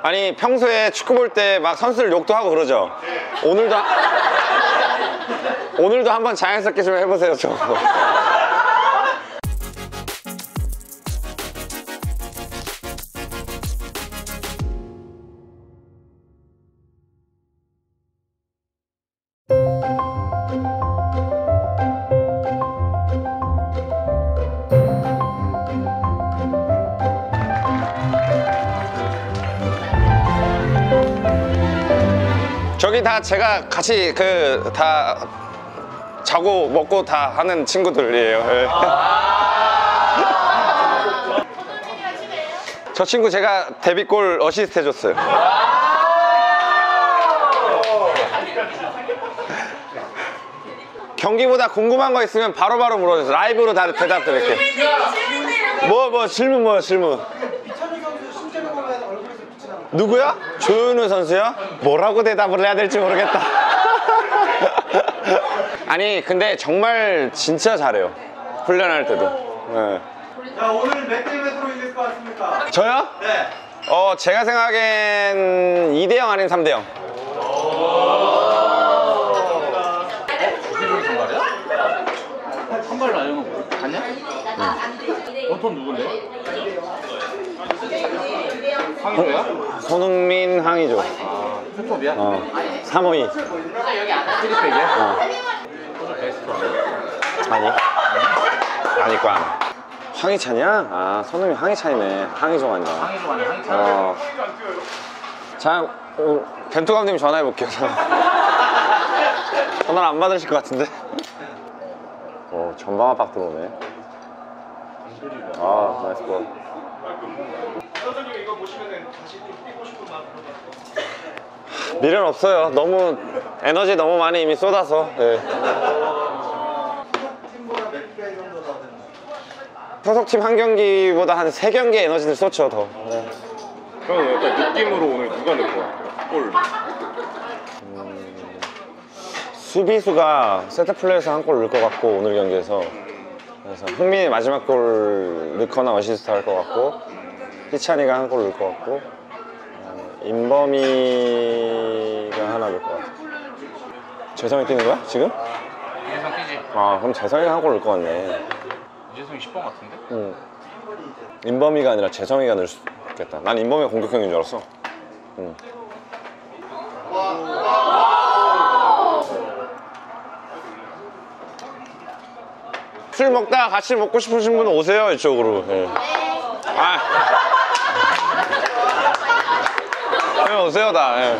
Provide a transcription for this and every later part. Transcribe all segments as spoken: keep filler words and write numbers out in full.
아니 평소에 축구 볼 때 막 선수들 욕도 하고 그러죠? 오늘도 오늘도 한번 자연스럽게 좀 해보세요. 저 저기 다 제가 같이 그 다 자고 먹고 다 하는 친구들이에요. 네. 저 친구 제가 데뷔골 어시스트 해줬어요. 경기보다 궁금한 거 있으면 바로바로 바로 물어주세요. 라이브로 다 대답 드릴게요. 뭐, 뭐 질문 뭐야 질문. 누구야? 조현우 선수요? 뭐라고 대답을 해야 될지 모르겠다. 아니 근데 정말 진짜 잘해요. 훈련할 때도. 네. 자, 오늘 몇 대 몇으로 이길 것 같습니까? 저요? 네. 어 제가 생각엔 이 대 영 아니면 삼 대 영. 한발로 알고 갔냐? 응. 원톱 누군데? 황희조야? 손흥민, 항이죠. 아, 투톱이야? 어. 삼 호이. 쓰리백이야? 어. 베스트 아니. 아닐 거야. 황희찬이야? 아, 손흥민 황희찬이네. 항이조가 아니라. 황희조 아니야? 황희조? 어. 자, 어, 벤투 감독님 전화해 볼게요. 전화를 안 받으실 것 같은데. 어, 전방 압박 들어오네. 아, 나이스 볼. 선생님 이거 보시면은 다시 또 뛰고 싶은 마음. 미련 없어요. 너무 에너지 너무 많이 이미 쏟아서. 네. 팀보다 몇 배 정도 더 되나요? 소속팀 한 경기보다 한 세 경기 에너지를 쏟죠 더. 네. 형은 약간 느낌으로 오늘 누가 넣을 것 같아요? 골. 음, 수비수가 세트플레이에서 한 골 넣을 것 같고 오늘 경기에서. 그래서 흥민이 마지막 골 넣거나 어시스트 할 것 같고 희찬이가 한 골 넣을 것 같고 임범이가 하나 넣을 것 같아. 재성이 뛰는 거야 지금? 이재성 뛰지? 아 그럼 재성이가 한 골 넣을 것 같네. 이재성이 십 번 같은데? 응. 임범이가 아니라 재성이가 넣을 수 있겠다. 난 임범이가 공격형인 줄 알았어. 응. 술 먹다가 같이 먹고 싶으신 분은 오세요 이쪽으로. 네. 아. 네, 오세요 다. 네.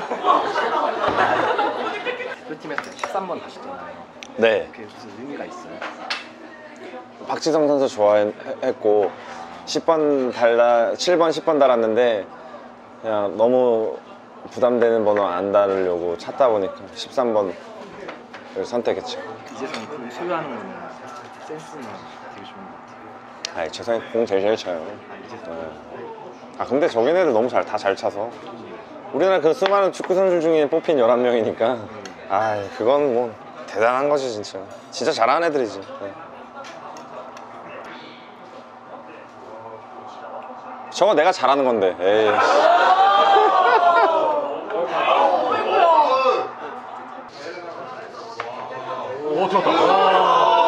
대표팀에서 십삼 번 가셨잖아요. 네. 그게 무슨 의미가 있어요? 박지성 선수 좋아했고 십 번 달라 칠 번 십 번 달았는데 그냥 너무 부담되는 번호 안 달으려고 찾다 보니까 십삼 번을 선택했죠. 이재성이 그 소유하는 거는 센스나 되게 좋은 것 같아요. 아, 재성이 공 제일 잘 쳐요. 아, 이재성. 네. 아 근데 저긴 애들 너무 잘 다 잘 차서 우리나라 그 수많은 축구 선수 중에 뽑힌 열한 명이니까 아 그건 뭐 대단한 거지 진짜. 진짜 잘하는 애들이지. 네. 저거 내가 잘하는 건데. 에이. 오, 들었다.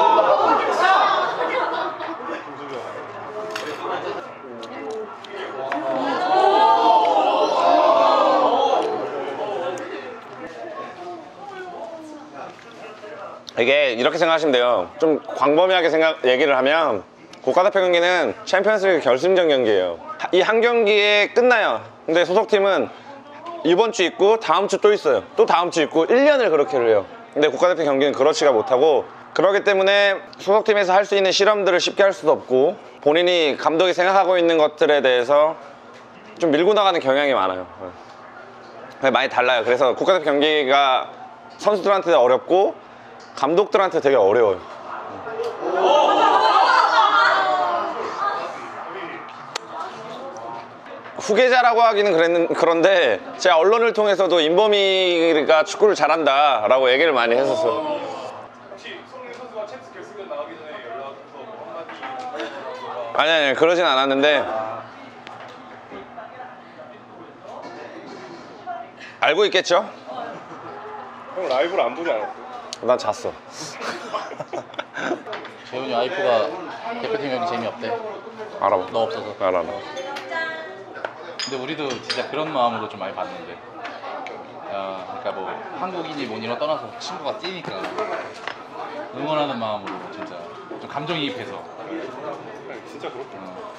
이게 이렇게 생각하시면 돼요. 좀 광범위하게 생각 얘기를 하면 국가대표 경기는 챔피언스리그 결승전 경기예요. 이 한 경기에 끝나요. 근데 소속팀은 이번 주 있고 다음 주 또 있어요. 또 다음 주 있고 일 년을 그렇게 해요. 근데 국가대표 경기는 그렇지가 못하고 그렇기 때문에 소속팀에서 할 수 있는 실험들을 쉽게 할 수도 없고 본인이 감독이 생각하고 있는 것들에 대해서 좀 밀고 나가는 경향이 많아요. 많이 달라요. 그래서 국가대표 경기가 선수들한테 어렵고 감독들한테 되게 어려워요. 후계자라고 하기는 그랬는, 그런데 제가 언론을 통해서도 임범이가 축구를 잘한다 라고 얘기를 많이 했었어요. 혹시 손흥민 선수가 챔스 결승전 나가기 전에 연락해서 뭐 한마디? 아니 아니 그러진 않았는데 알고 있겠죠? 형 라이브를 안 보지 않았어요? 난 잤어. 재훈이 와이프가 대표팀 경기 재미없대. 알아봐. 너 없어서. 알아. 근데 우리도 진짜 그런 마음으로 좀 많이 봤는데. 아, 그러니까 뭐 한국인이 뭐 이런 거 떠나서 친구가 뛰니까 응원하는 마음으로 진짜 좀 감정이입해서. 진짜 그렇다.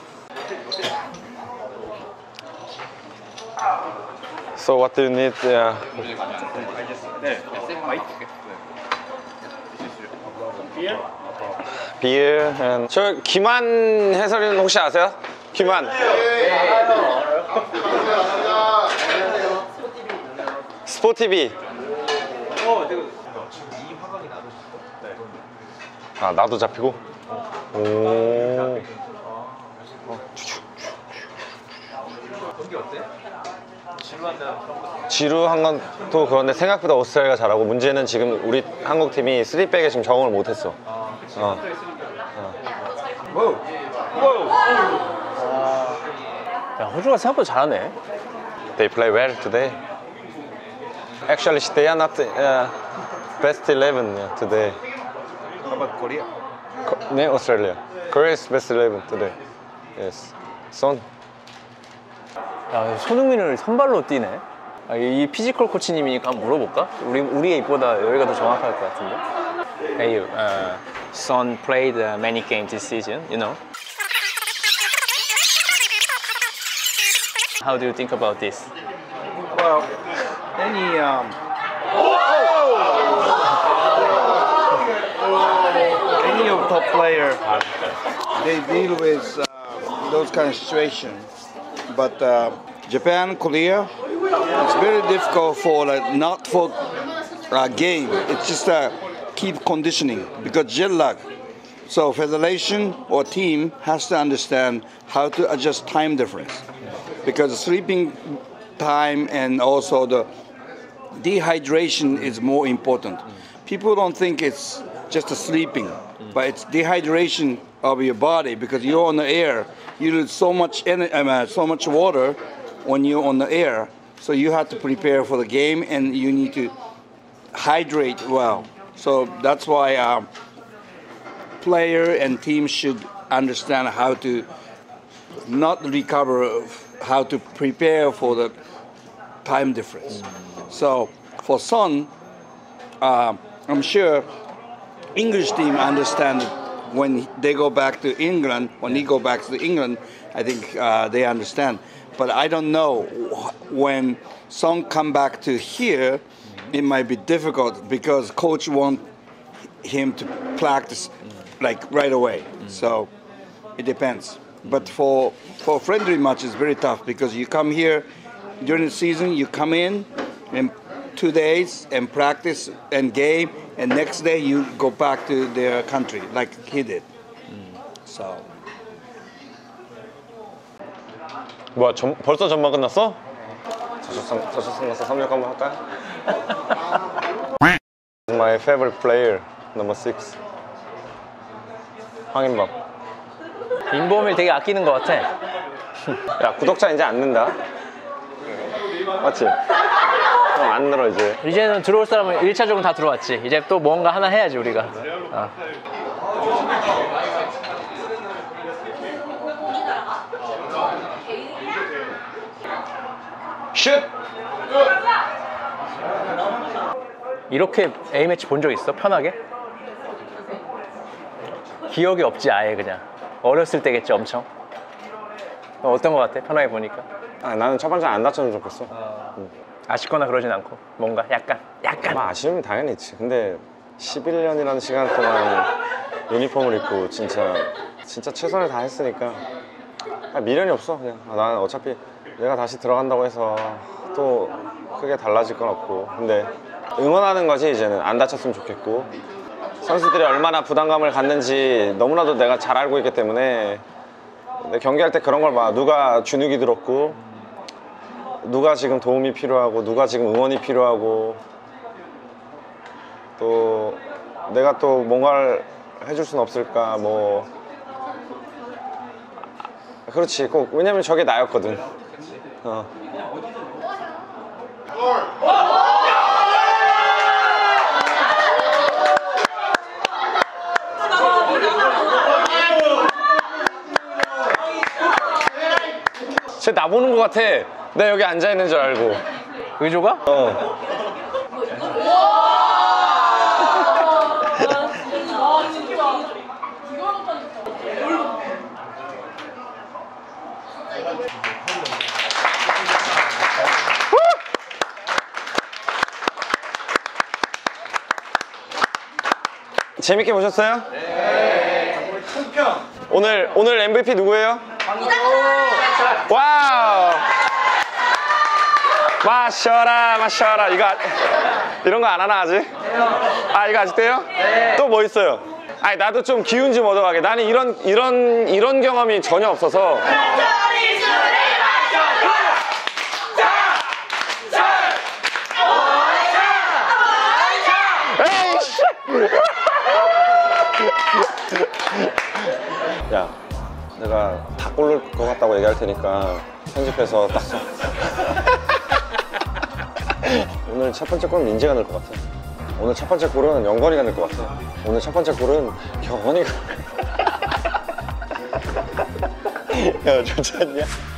So what do you need? Yeah. 우리 가면 네. 세븐 마이트 줄게. Beer and 저 김한 해설위원 혹시 아세요? 김한. 스포티비. 아 나도 잡히고. 오. 지루한 건 또 그런데 생각보다 오스트레일리아가 잘하고 문제는 지금 우리 한국 팀이 쓰리백에 지금 적응을 못했어. 어. 야, 호주가 생각보다 잘하네. They play well today. Actually, they are not uh, best eleven yeah, today. How about Korea? Co- 네, Australia. Korea is best eleven today. Yes. Son. 야, 손흥민을 선발로 뛰네. 아, 이 피지컬 코치님이니까 한번 물어볼까? 우리 우리 입보다 여기가 더 정확할 것 같은데. Hey, you, uh, Son played uh, many games this season, you know. How do you think about this? Well, any um, any of top player, they deal with uh, those kind of situations. But uh, Japan, Korea, it's very difficult for like, not for a game. It's just uh, keep conditioning because jet lag. So federation or team has to understand how to adjust time difference because sleeping time and also the dehydration is more important. People don't think it's just a sleeping, but it's dehydration of your body because you're on the air. You lose so much ener- uh, so much water when you're on the air. So you have to prepare for the game and you need to hydrate well. So that's why uh, player and team should understand how to not recover, how to prepare for the time difference. So for Son, uh, I'm sure English team understand it when they go back to England. When he go back to England, I think uh, they understand. But I don't know when Son come back to here, it might be difficult because coach want him to practice like right away. So it depends. But for for friendly match, it's very tough because you come here during the season, you come in in two days and practice and game, and next day you go back to their country like he did. So 뭐야, 전, 벌써 전반 끝났어? 저쪽 저쪽 끝났어. 삼 육 한번 할까? My favorite player, number six. 황인범. 인범을 되게 아끼는 것 같아. 야, 구독자 이제 안 는다. 맞지? 어, 안 늘어 이제. 이제는 들어올 사람은 일 차적으로 다 들어왔지. 이제 또 뭔가 하나 해야지 우리가. 어. 슛! 이렇게 A매치 본 적 있어? 편하게? 기억이 없지 아예 그냥. 어렸을 때겠지 엄청. 어, 어떤 거 같아? 편하게 보니까. 아, 나는 첫 번째 안 다쳤으면 좋겠어. 아쉽거나 그러진 않고 뭔가 약간 약간 뭐 아쉬움이 당연히 있지. 근데 십일 년이라는 시간 동안 유니폼을 입고 진짜 진짜 최선을 다했으니까 아, 미련이 없어. 그냥 아, 나는 어차피 내가 다시 들어간다고 해서 또 크게 달라질 건 없고, 근데 응원하는 거지. 이제는 안 다쳤으면 좋겠고, 선수들이 얼마나 부담감을 갖는지 너무나도 내가 잘 알고 있기 때문에 내 경기할 때 그런 걸 봐. 누가 주눅이 들었고, 누가 지금 도움이 필요하고, 누가 지금 응원이 필요하고, 또 내가 또 뭔가를 해줄 수는 없을까. 뭐 그렇지. 꼭 왜냐면 저게 나였거든. 어. 쟤 나보는 것 같아. 나 여기 앉아 있는 줄 알고. 의조가? 어. 재밌게 보셨어요? 네. 오늘 오늘 엠브이피 누구예요? 와우. 마셔라 마셔라. 이거 아- 이런 거 안 하나 아직? 아 이거 아직 돼요? 또 뭐 있어요? 아니 나도 좀 기운 좀 얻어가게. 나는 이런 이런 이런 경험이 전혀 없어서. 에이씨. 야, 내가 다 고를 것 같다고 얘기할 테니까 편집해서 딱 써. 오늘 첫 번째 골은 민재가 넣을 것 같아. 오늘 첫 번째 골은 영건이가 넣을 것 같아. 오늘 첫 번째 골은 경원이가. 야, 좋지 않냐?